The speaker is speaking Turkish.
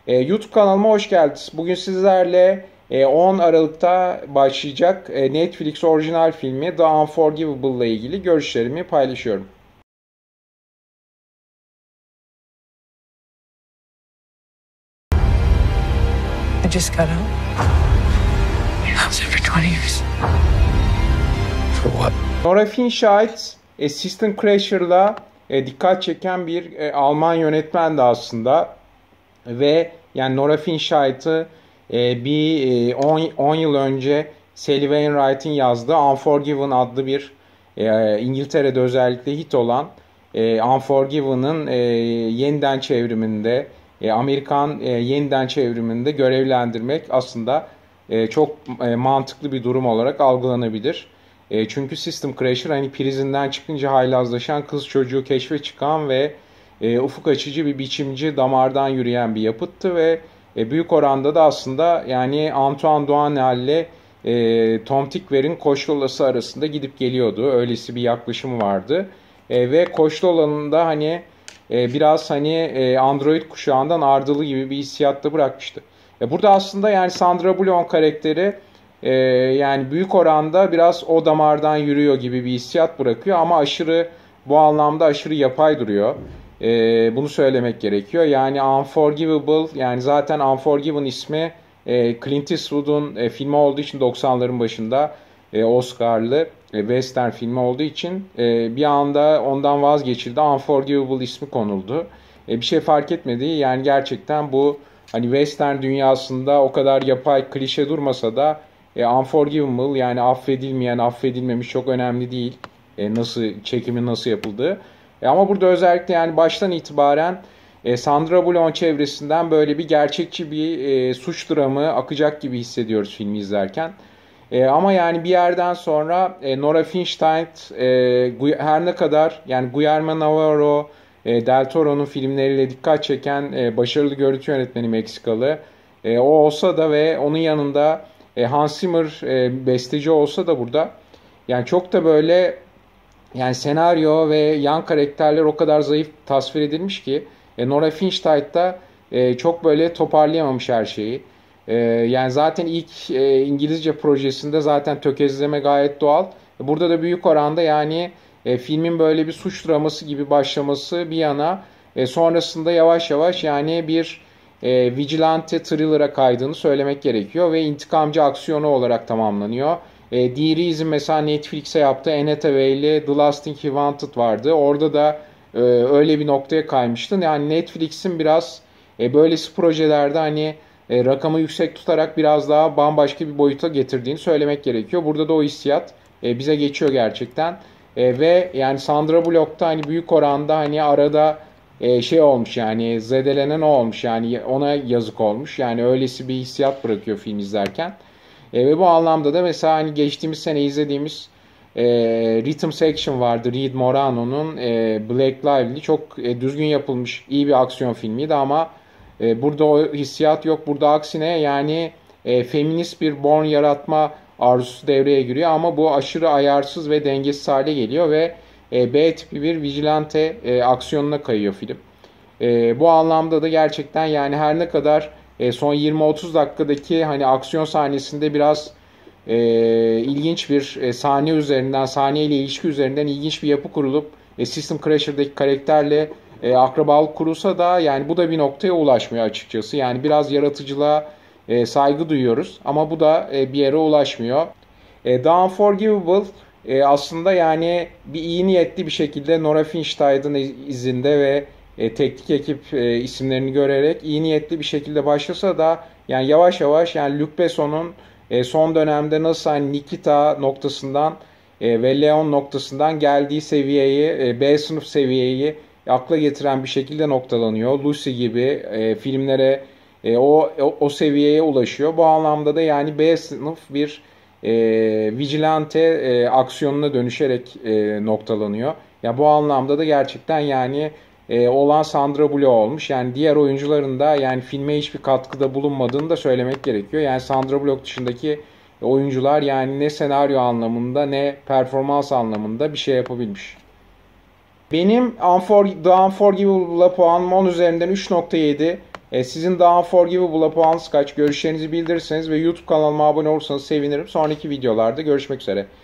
YouTube kanalıma hoş geldiniz. Bugün sizlerle 10 Aralık'ta başlayacak Netflix orijinal filmi The Unforgivable ile ilgili görüşlerimi paylaşıyorum. I just got out. I was there for 20 years. For what? Nora Finchheit, System Crasher'la dikkat çeken bir Alman yönetmen de aslında. Ve yani Nora Fincheit'ı bir 10 yıl önce Sally Wainwright'in yazdığı Unforgiven adlı bir İngiltere'de özellikle hit olan Unforgiven'ın yeniden çevriminde Amerikan yeniden çevriminde görevlendirmek aslında çok mantıklı bir durum olarak algılanabilir. Çünkü System Crasher hani prizinden çıkınca haylazlaşan kız çocuğu keşfe çıkan ve ufuk açıcı bir biçimci damardan yürüyen bir yapıttı ve büyük oranda da aslında yani Antoine Doinel ile Tom Tykwer'in Koçlolası arasında gidip geliyordu. Öylesi bir yaklaşımı vardı. Ve Koçlola'nın da hani biraz hani Android kuşağından ardılı gibi bir hissiyatta bırakmıştı. Burada aslında yani Sandra Bullock karakteri yani büyük oranda biraz o damardan yürüyor gibi bir hissiyat bırakıyor ama bu anlamda aşırı yapay duruyor. Bunu söylemek gerekiyor. Yani Unforgivable, yani zaten Unforgiven ismi Clint Eastwood'un filmi olduğu için 90'ların başında Oscar'lı western filmi olduğu için bir anda ondan vazgeçildi. Unforgivable ismi konuldu. Bir şey fark etmedi. Yani gerçekten bu hani western dünyasında o kadar yapay klişe durmasa da Unforgivable, yani affedilmeyen, affedilmemiş çok önemli değil. Çekimin nasıl yapıldığı. Ama burada özellikle yani baştan itibaren Sandra Bullock çevresinden böyle bir gerçekçi bir suç dramı akacak gibi hissediyoruz filmi izlerken. Ama yani bir yerden sonra Nora Finchheit her ne kadar yani Guillermo Navarro, Del Toro'nun filmleriyle dikkat çeken başarılı görüntü yönetmeni Meksikalı. O olsa da ve onun yanında Hans Zimmer besteci olsa da burada yani çok da böyle yani senaryo ve yan karakterler o kadar zayıf tasvir edilmiş ki Nora Finchheit da çok böyle toparlayamamış her şeyi. Yani zaten ilk İngilizce projesinde zaten tökezleme gayet doğal. Burada da büyük oranda yani filmin böyle bir suç draması gibi başlaması bir yana sonrasında yavaş yavaş yani bir vigilante thriller'a kaydığını söylemek gerekiyor ve intikamcı aksiyonu olarak tamamlanıyor. Dear mesela Netflix'e yaptığı Anne Hathaway ile The Last Thing He Wanted vardı. Orada da öyle bir noktaya kaymıştın. Yani Netflix'in biraz böylesi projelerde hani rakamı yüksek tutarak biraz daha bambaşka bir boyuta getirdiğini söylemek gerekiyor. Burada da o hissiyat bize geçiyor gerçekten. Ve yani Sandra Bullock'ta hani büyük oranda hani arada şey olmuş, yani zedelenen o olmuş, yani ona yazık olmuş. Yani öylesi bir hissiyat bırakıyor film izlerken. Ve bu anlamda da mesela hani geçtiğimiz sene izlediğimiz Rhythm Section vardı. Reed Morano'nun Blake Lively, çok düzgün yapılmış iyi bir aksiyon filmiydi ama burada o hissiyat yok. Burada aksine yani feminist bir Bourne yaratma arzusu devreye giriyor ama bu aşırı ayarsız ve dengesiz hale geliyor ve B tipi bir vigilante aksiyonuna kayıyor film. Bu anlamda da gerçekten yani her ne kadar son 20-30 dakikadaki hani aksiyon sahnesinde biraz ilginç bir sahne ile ilişki üzerinden ilginç bir yapı kurulup System Crasher'daki karakterle akrabalık kurulsa da yani bu da bir noktaya ulaşmıyor açıkçası. Yani biraz yaratıcılığa saygı duyuyoruz ama bu da bir yere ulaşmıyor. The Unforgivable aslında yani bir iyi niyetli bir şekilde Nora Finchheit'ın izinde ve teknik ekip isimlerini görerek iyi niyetli bir şekilde başlasa da yani yavaş yavaş yani Luc Besson'un son dönemde nasıl hani Nikita noktasından ve Leon noktasından geldiği seviyeyi, B sınıf seviyeyi akla getiren bir şekilde noktalanıyor. Lucy gibi filmlere o seviyeye ulaşıyor. Bu anlamda da yani B sınıf bir vigilante aksiyonuna dönüşerek noktalanıyor. Ya bu anlamda da gerçekten yani olan Sandra Bullock olmuş. Yani diğer oyuncuların da yani filme hiçbir katkıda bulunmadığını da söylemek gerekiyor. Yani Sandra Bullock dışındaki oyuncular yani ne senaryo anlamında ne performans anlamında bir şey yapabilmiş. Benim The Unforgivable'la puanım 10 üzerinden 3.7. Sizin daha Unforgivable'a puanınız kaç? Görüşlerinizi bildirirseniz ve YouTube kanalıma abone olursanız sevinirim. Sonraki videolarda görüşmek üzere.